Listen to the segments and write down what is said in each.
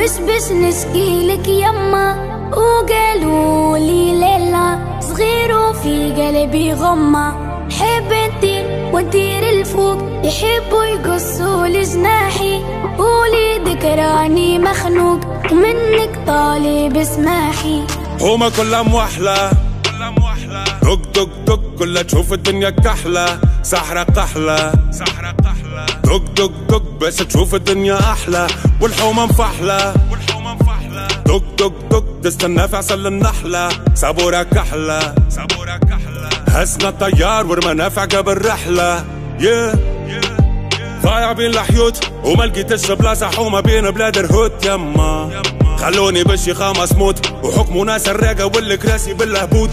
وش بش نشكيلك يما، وقالوا لي ليلة صغير وفي قلبي غمة، حب نطير وندير الفوق، يحبوا يقصوا لجناحي، قولي ذكراني مخنوق ومنك طالب اسماحي. هما كلها موحلة دق دق دق، كلها تشوف الدنيا كحلة، سحرة قحلة دق دق دق بس تشوف الدنيا أحلى، والحومة مفحلة دق دق دق، تستنى في عسل النحلة، صبورة كحلة هزنا الطيار والمنافع قبل رحلة. ضايع بين الحيوت وما لقيتش بلاصة حومة بين بلاد الهوت يما، خلوني بالشيخة مسموت وحكموا ناس الراقة والكراسي بالهبوط.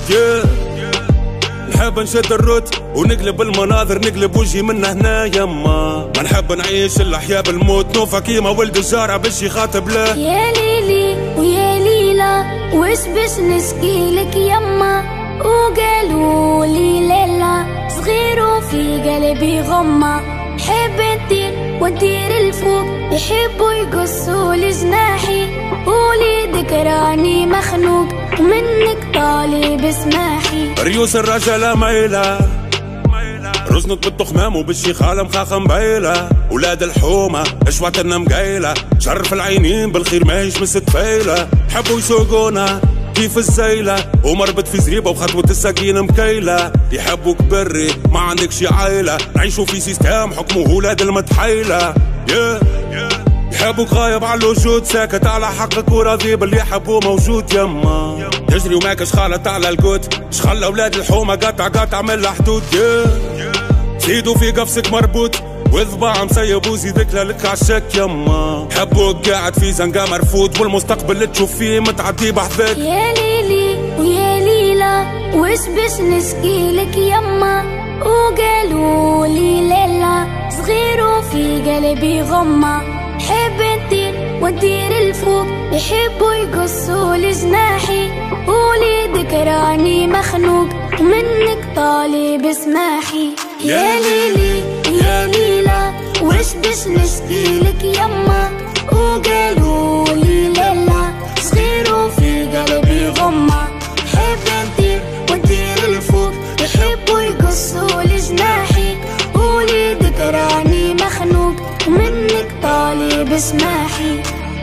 نحب نشد الروت ونقلب المناظر، نقلب وجهي من هنا يما، ما نحب نعيش الأحياء بالموت، نوفا كيما ولد الجارة بالشي خاطب له. يا ليلي ويا ليلى وش بش نشكيلك يما، وقالوا لي ليلة صغير وفي قلبي غمة، حب نطير وندير الفوق، يحبوا يقصوا لجناحي، قولي ذكراني مخنوق ومنك طالب اسماحي. ريوس الرجالة مايلة رزنت بالتخمام وبالشيخالة مخاخة مبيلة، ولاد الحومة اشواتنا مقيلة، شرف العينين بالخير ماهيش مستفيلة، حبوا يسوقونا كيف الزيلة ومربط في زريبة وخطوة الساقين مكيلة، يحبوك بري ما عندكش عيلة، نعيشوا في سيستم حكمه ولاد المتحيلة. يحبوك غايب على الوجود، ساكت على حقك وراضي باللي يحبوه موجود يما، تجري وماكش خالط على القوت، شخلى اولاد الحومة قطع من الحدود. زيدوا في قفصك مربوط وذباع مسيب وزيدك لك عالشك يما، حبوك قاعد في زنقة مرفوض والمستقبل اللي تشوف فيه متعدي بحذاك. يا ليلي ويا ليلى وش بش نشكيلك يما، وقالوا لي ليلة صغير وفي قلبي غمة، حب نطير وندير الفوق، يحبوا يقصوا لجناحي، قولي ذكراني مخنوق ومنك طالب اسماحي. يا ليلي يا ليلى وش بش نشكيلك يما، وقالوا لي ليلة صغير وفي قلبي غمة، حب نطير وندير الفوق، يحبوا يقصوا لجناحي، قولي ذكراني مخنوق ومنك طالب اسماحي.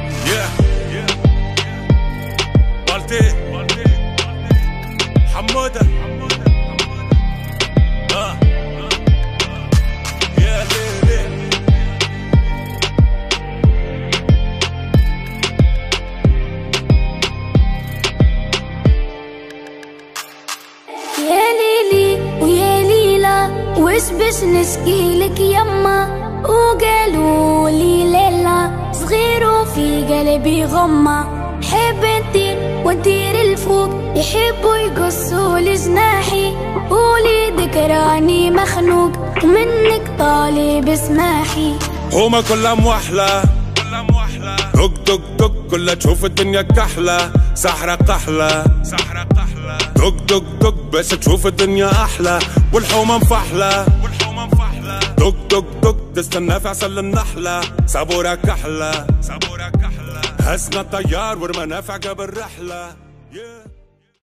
حمودة يا ليلي ويا ليلى وش بش نشكيلك يما، وقالوا لي ليلة صغير وفي قلبي غمة، حب نطير وندير الفوق، يحبوا يقصوا لجناحي، قولي ذكراني مخنوق ومنك طالب اسماحي. هما كلها موحلة دق دق دق، كلها تشوف الدنيا كحلة، سحرة قحلة دق دق دق بس تشوف الدنيا أحلى، والحومة مفحلة دق دق دق، تستنى في عسل النحلة، صبورة كحلة هزنا الطيار والمنافع قبل رحلة.